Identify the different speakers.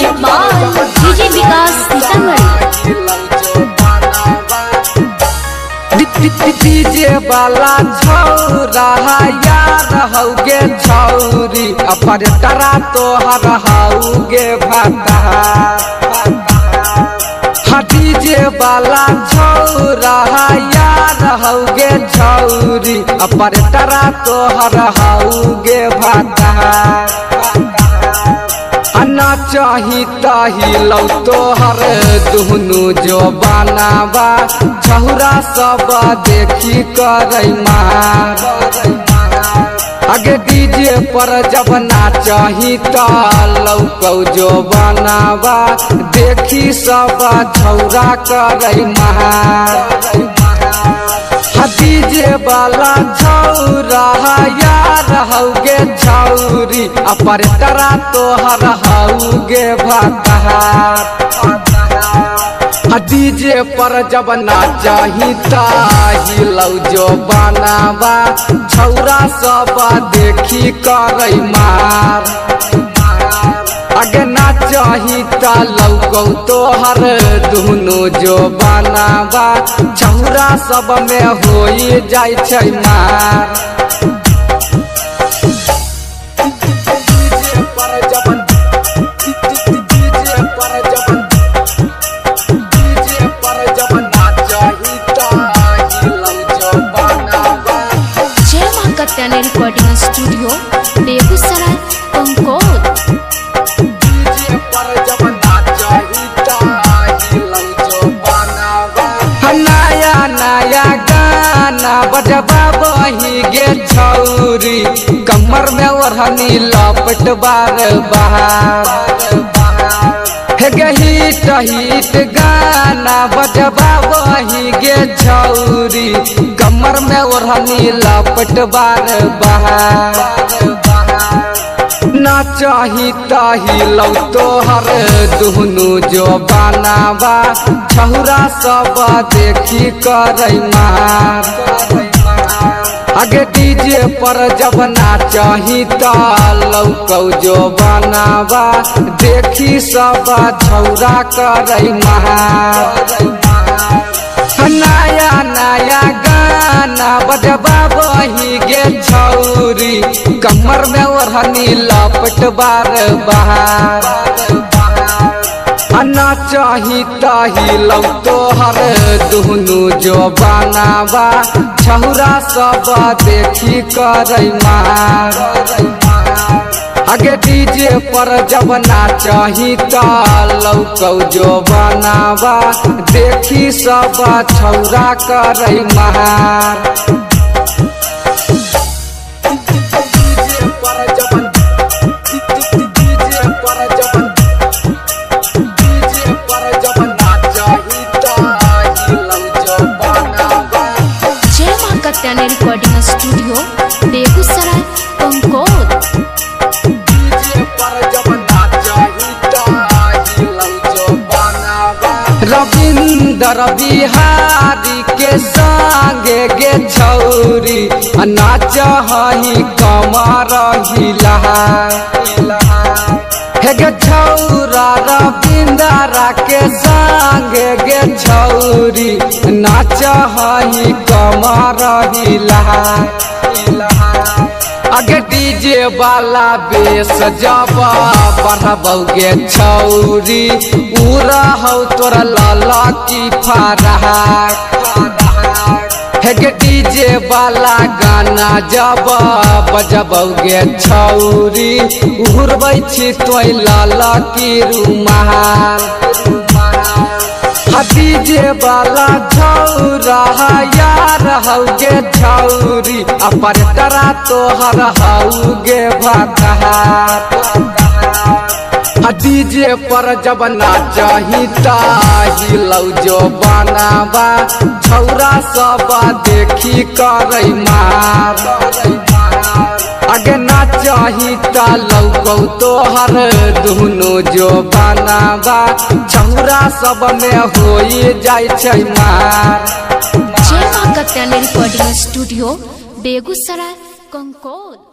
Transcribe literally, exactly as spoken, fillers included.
Speaker 1: Music by DJ Vikas Sitamarhi.
Speaker 2: DJ वाला छौरा यार हौगे छौरी अपर तरा तोहर हौगे भाता। डीजे वाला छौरा यार हौगे छौरी अपर तरा तोहर हौगे भाता। ना चाही ताही लौ तोहर दुहनु जो बनावा छौरा सब देखी कर मार। आगे डीजे पर जब ना चाही ता लौकौ जो बनावा देखी सब छौरा कर मार। डीजे वाला छौरा यार हौगे छौरी अपर तरा तोहर हौगे भाता। डीजे पर जब ना चाही ताही लौ जो बनावा छौरा सब देखी कर मार। अगे ना चाही ता लौकौ तोहर दुहनु जो बनावा छौरा सब में होई जाय छै मार।
Speaker 1: Recording studio Begusarai Pankod.
Speaker 2: नया नया गाना बजबा बही गे छौरी कमर में ओढ़नी लपट बार बहार। हिट हिट गाना बजबा बही गे छौरी कमर में ओढ़नी लपट बार बहार। ना चाही ताही लौ तोहर दुहनु जो बनावा छौरा सब देखी कर मार। आगे डीजे पर जब ना चाही ता लौकौ जो बनावा देखी सब छौरा कर मार। नया नया गाना बजबा बही गे छौरी कमर में ओढ़नी लपट बार बहार। ना चाही ताही लौ तोहर दुहनु जो बनावा छौरा सब देखी कर मार। आगे डीजे पर जब ना चाही ता लौकौ जो बनावा देखी सब छौरा कर मार।
Speaker 1: रिकॉर्डिंग स्टूडियो बेगूसराय पंकोद।
Speaker 2: रविंदर बिहारी के संगे गे छौरी नाच हही कमर हिला। हे गे छौरा रविंदर के संगे गे छौरी नाच हही कमर हिला। आगे डीजे वाला बेस जब बढ़बौगे छौरी उड़ा हौ तोरा लाला की फराक। हे डीजे वाला गाना जब बजबौगे छौरी उड़बै छी तोय लाला की रुमाल। डीजे वाला छौरा यार हौगे छौरी अपर तरा तोहर हौगे भाता। डीजे पर जब ना चाही ताही लौ जो बनावा छौरा सब देखी कर मार। आगे ना चाही ता लौकौ तोहर दुहनु जो बनावा छौरा सब में होई जाय छै मार।
Speaker 1: जय मां कत्यानी रिकॉर्डिंग स्टूडियो बेगूसराय कंकोद।